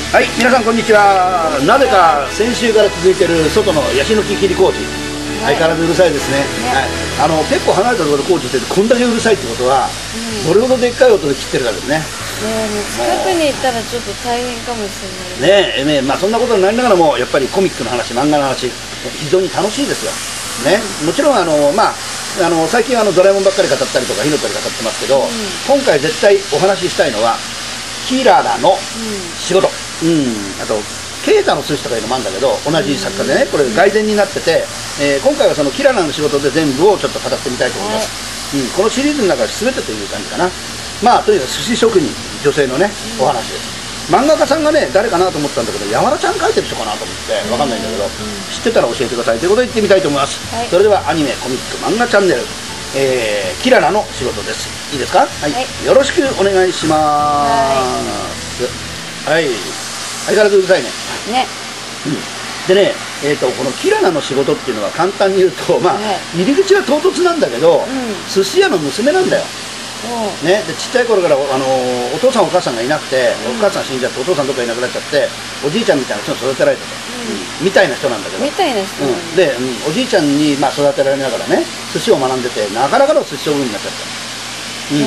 はい、皆さんこんにちは。なぜか先週から続いている外のヤシの木切り工事、相変わらずうるさいですね。はい、結構離れたところで工事しててこんだけうるさいってことは、どれほどでっかい音で切ってるかですね。 近くに行ったらちょっと大変かもしれない。 まあそんなことになりながらもやっぱりコミックの話、漫画の話非常に楽しいですよ。ね、もちろん最近ドラえもんばっかり語ったりとか火の鳥語ってますけど、今回絶対お話ししたいのはキララの仕事、あとケイタの寿司とかいうのもあるんだけど、同じ作家でね、これ外伝になってて、今回はそのキララの仕事で全部をちょっと語ってみたいと思います。このシリーズの中で全てという感じかな。まあとにかく寿司職人、女性のねお話です。漫画家さんがね誰かなと思ったんだけど、やわらちゃん描いてる人かなと思って分かんないんだけど、知ってたら教えてくださいということで言ってみたいと思います。それではアニメコミック漫画チャンネル、キララの仕事です。いいですか？はい、よろしくお願いします。はい、相変わらずうるさいね。でね、このキララの仕事っていうのは簡単に言うと、まあ入り口は唐突なんだけど、寿司屋の娘なんだよ。ね、でちっちゃい頃からお父さんお母さんがいなくて、お母さん死んじゃってお父さんどっかいなくなっちゃって、おじいちゃんみたいな人に育てられてた、みたいな人なんだけど、で、おじいちゃんに育てられながらね寿司を学んでて、なかなかの寿司職人になっちゃった。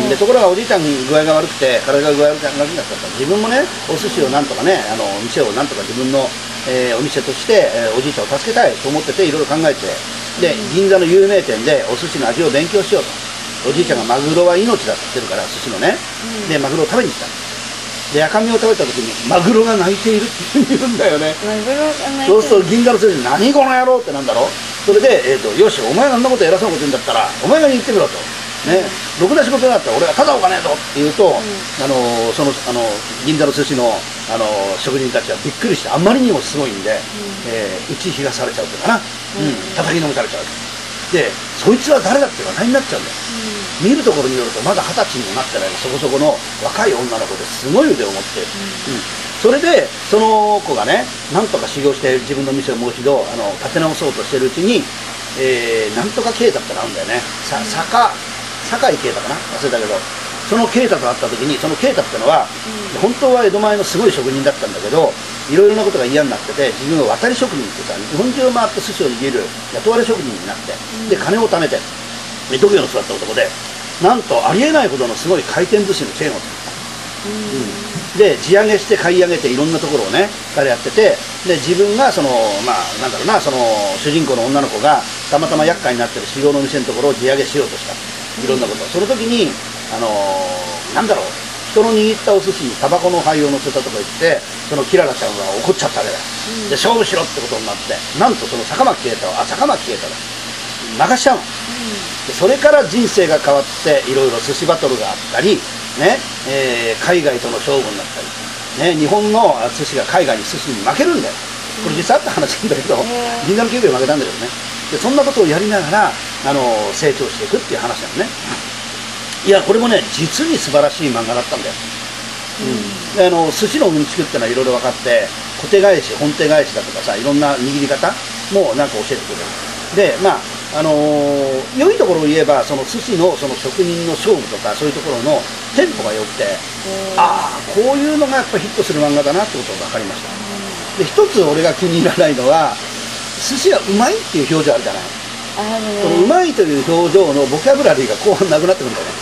でところがおじいちゃん具合が悪くて体が具合悪くなっちゃった。自分もねお寿司をなんとかね店をなんとか自分の、お店として、おじいちゃんを助けたいと思ってて、いろいろ考えて、で銀座の有名店でお寿司の味を勉強しようと。おじいちゃんがマグロは命だって言ってるから、寿司のね、でマグロを食べに行った。で赤身を食べた時にマグロが泣いているって言うんだよね。そうすると銀座の人に何この野郎ってなんだろう。それで、よしお前があんなこと偉そうなこと言うんだったらお前が言ってみろと。ね、ろくな仕事だったら俺はただおかねえぞって言うと、銀座の寿司の、職人たちはびっくりして、あまりにもすごいんで、打ちひがされちゃうというかな、叩きのめされちゃう。でそいつは誰だって話題になっちゃうんだよ。見るところによるとまだ20歳にもなってないそこそこの若い女の子ですごい腕を持っている。それでその子がねなんとか修行して自分の店をもう一度立て直そうとしてるうちに、なんとか啓太ってなるんだよね。酒井啓太かな、忘れたけど、その啓太と会った時に、その啓太ってのは、本当は江戸前のすごい職人だったんだけど、いろいろなことが嫌になってて、自分は渡り職人っていうか日本中を回って寿司を握る雇われ職人になって、で金を貯めて江戸家の育った男で、なんとありえないほどのすごい回転寿司のチェーンを作った。で地上げして買い上げていろんなところをね彼やってて、で自分がそのなんだろうな、その主人公の女の子がたまたま厄介になってる修行の店のところを地上げしようとした。いろんなこと、その時になんだろう、人の握ったお寿司にタバコの灰を乗せたとか言って、そのキララちゃんが怒っちゃったわけだよ。で勝負しろってことになって、なんとその坂巻啓太だ任しちゃうの。でそれから人生が変わって、いろいろ寿司バトルがあったりね、海外との勝負になったり、ね、日本の寿司が海外に寿司に負けるんだよ。これ実際あった話なんだけど、銀座の9秒負けたんだけどね。でそんなことをやりながら成長していくっていう話なのね。いやこれもね実に素晴らしい漫画だったんだよ。で寿司のうんちくってのはいろいろ分かって、小手返し本手返しだとかさ、いろんな握り方もなんか教えてくれる。で良いところを言えば、その寿司のその職人の勝負とかそういうところのテンポが良くて、ああこういうのがやっぱヒットする漫画だなってことが分かりました。で一つ俺が気に入らないのは、寿司がうまいっていう表情あるじゃない。そのうまいという表情のボキャブラリーが後半なくなってくるんだよね。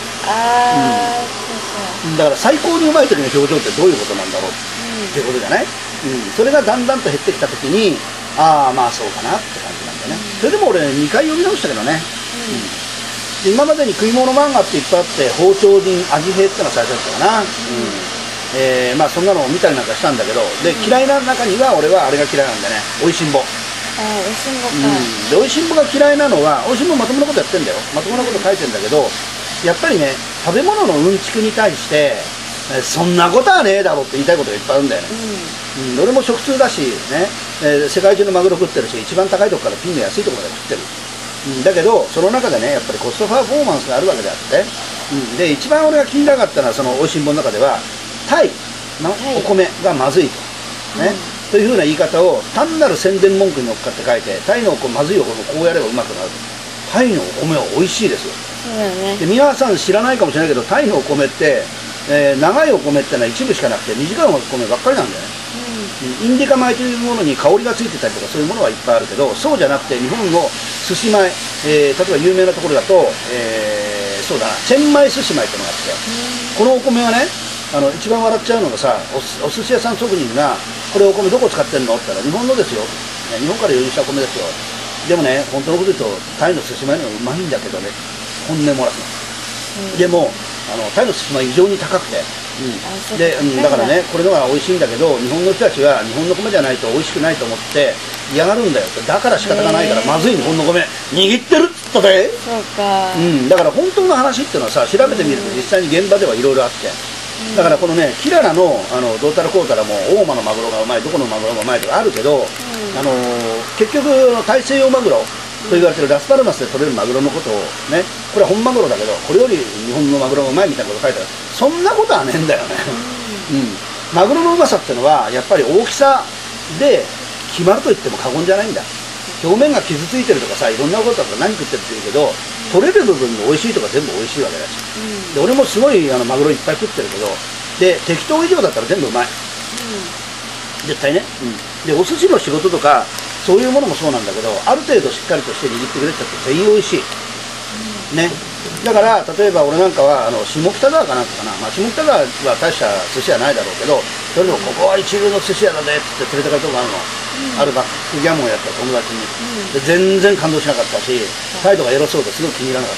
だから最高にうまい時の表情ってどういうことなんだろうっていうことじゃない。それがだんだんと減ってきた時に、ああまあそうかなって感じなんだよね。それでも俺2回読み直したけどね。今までに食い物漫画っていっぱいあって、包丁人味平ってのは最初だったかな。そんなのを見たりなんかしたんだけど、で嫌いな中には俺はあれが嫌いなんだよね、おいしんぼ。でおいしんぼが嫌いなのは、おいしんぼまともなことやってんだよ、まともなこと書いてんだけど、やっぱりね食べ物のうんちくに対してそんなことはねえだろって言いたいことがいっぱいあるんだよね。俺も食通だしね、世界中のマグロ食ってるし、一番高いとこからピンの安いところまで食ってる。だけどその中でねやっぱりコストパフォーマンスがあるわけであって、で一番俺が気になかったのは、そのおいしんぼの中ではタイのお米がまずいとね、というふうな言い方を単なる宣伝文句に乗っかって書いて、タイのまずいお米をこうやればうまくなる。タイのお米は美味しいですよ。で皆さん知らないかもしれないけど、タイのお米って長いお米ってのは一部しかなくて短いお米ばっかりなんだよね。インディカ米というものに香りがついてたりとかそういうものはいっぱいあるけど、そうじゃなくて日本の寿司米、例えば有名なところだと、そうだな、チェンマイ寿司米ってのがあって、このお米はね、一番笑っちゃうのがさ、お寿司屋さん職人がこれお米どこ使ってんのって言ったら日本のですよ、日本から輸入したお米ですよ。でもね、本当のこと言うとタイの寿司米の方がうまいんだけどね、本音漏らすの。でもタイの寿司米異常に高くて、で、だからね、これのが美味しいんだけど、日本の人たちは日本の米じゃないと美味しくないと思って嫌がるんだよって。だから仕方がないから、まずい日本の米握ってるっつったで。 そうか、 だから本当の話っていうのはさ、調べてみると実際に現場ではいろいろあって、だからこのね、キララのどうたらこうたらも大間のマグロがうまい、どこのマグロがうまいとかあるけど、結局大西洋マグロと言われてるラスパルマスで取れるマグロのことをね、これは本マグロだけどこれより日本のマグロがうまいみたいなこと書いてある。そんなことはねえんだよね。マグロのうまさっていうのはやっぱり大きさで決まると言っても過言じゃないんだ。表面が傷ついてるとかさ、いろんなことだと何食ってるって言うけど、取れる部分で美味しいとか全部美味しいわけだし、で俺もすごいマグロいっぱい食ってるけど、で適当以上だったら全部うまい、絶対ね。でお寿司の仕事とかそういうものもそうなんだけど、ある程度しっかりとして握ってくれちゃって全員美味しい、ね。だから例えば俺なんかは下北沢かなんかかな、下北沢は大した寿司屋ないだろうけど、それでもここは一流の寿司屋だぜって連れてかれたことがあるの、あるバックギャモンやった友達に、で全然感動しなかったし、態度がエロそうですごく気に入らなかった、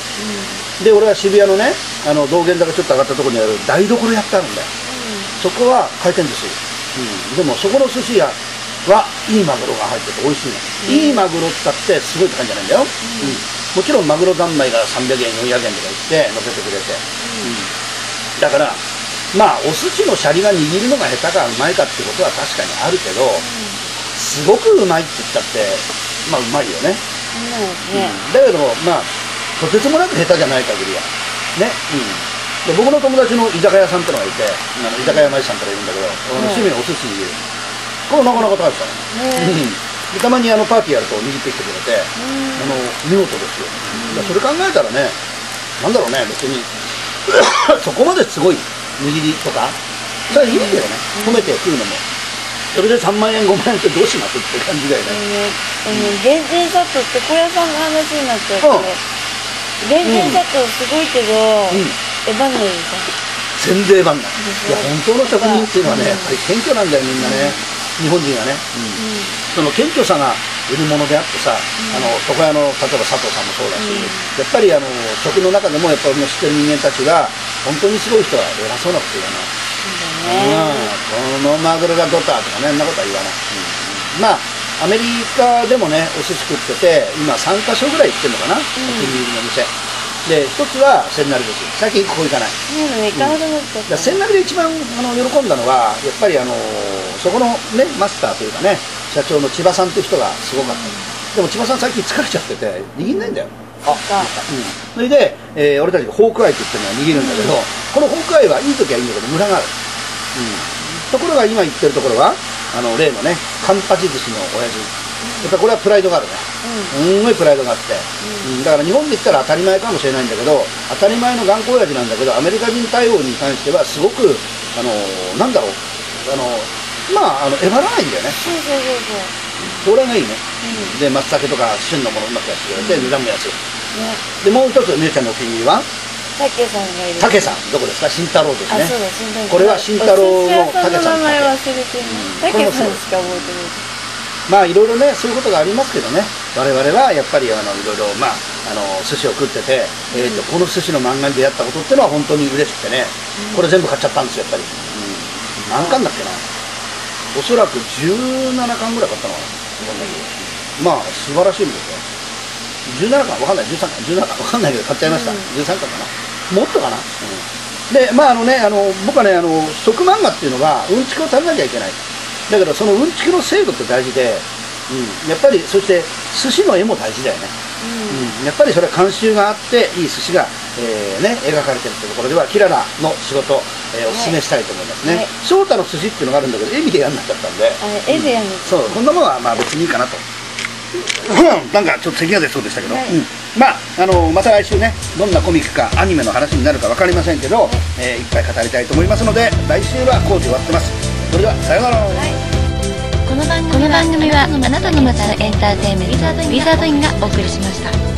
で俺は渋谷のね、道玄坂ちょっと上がったところにある台所やってあるんだよ、そこは回転寿司、でもそこの寿司屋はいいマグロが入ってて美味しいの、いいマグロってってすごいって感じじゃないんだよ、もちろんマグロ三昧が300円400円とか言って乗せてくれて、だからお寿司のシャリが握るのが下手かうまいかってことは確かにあるけど、すごくうまいって言ったってうまいよね、だけどとてつもなく下手じゃない限りはね、で僕の友達の居酒屋さんってのがいて、居酒屋マジさんってのがいるんだけど、趣味のお寿司握る、これなかなか高いですから、たまにパーティーやると握ってきてくれて、見事ですよ。それ考えたらね、なんだろうね、別にそこまですごい握りとかそれはいいけどね、褒めて食うのもそれで3万円5万円ってどうしますって感じだよね。 原人砂糖って小屋さんの話になっちゃうけど、原人砂糖すごいけどエヴァンネルじゃん。 全然エヴァンない。いや本当の職人っていうのはね、やっぱり謙虚なんだよみんなね、日本人はね、その謙虚さが売り物であってさ、床屋の例えば佐藤さんもそうだし、やっぱり食の中でもやっぱり知ってる人間たちが本当にすごい人は偉そうなこと言わない、このマグロがドタとかね、そんなことは言わない、アメリカでもねお寿司食ってて今3カ所ぐらい行ってるのかな、お気に入りの店で、一つは千成寿司、最近ここ行かない、千成で一番喜んだのはやっぱりそこのねマスターというかね社長の千葉さんっていう人がすごかった、でも千葉さん最近疲れちゃってて握んないんだよ。それで、俺たちがホークアイって言ってるのは握るんだけど、このホークアイはいい時はいいんだけどムラがある、ところが今言ってるところは例のねカンパチ寿司の親父、やっぱこれはプライドがあるね、すんごいプライドがあって、だから日本で言ったら当たり前かもしれないんだけど、当たり前の頑固親父なんだけど、アメリカ人対応に関してはすごくなんだろうえばらないんだよね。それがいいね、で松茸とか旬のものうまくやってくれて値段も安い、でもう一つみゆちゃんのお気に入りはたけさんがいる。 たけさんどこですか？新太郎ですね。 そうだ、新太郎。 これは新太郎のたけさん。 名前忘れてる。たけさんしか覚えてない。 いろいろねそういうことがありますけどね、我々はやっぱりいろいろ寿司を食ってて、この寿司の漫画に出会ったことっていうのは本当に嬉しくてね、これ全部買っちゃったんですよやっぱり、何巻だっけな、おそらく17巻ぐらい買ったのかな、素晴らしいんですよ。17巻わかんない、13巻17巻わかんないけど買っちゃいました、13巻かな、もっとかな、で僕はね食漫画っていうのがうんちくを食べなきゃいけない、だけどそのうんちくの精度って大事で、やっぱりそして寿司の絵も大事だよね、やっぱりそれは監修があっていい寿司が、描かれてるってところではキララの仕事、おすすめしたいと思いますね。翔太の寿司っていうのがあるんだけど絵見てやんなかったんで、 絵でやんなそうこんなものは別にいいかなとなんかちょっと咳が出そうでしたけど、 はいまあまた来週ね、どんなコミックかアニメの話になるか分かりませんけど、いっぱい語りたいと思いますので、来週は工事終わってます。それではさようなら。 この番組はあなたの街のエンターテインメントウィザードインがお送りしました。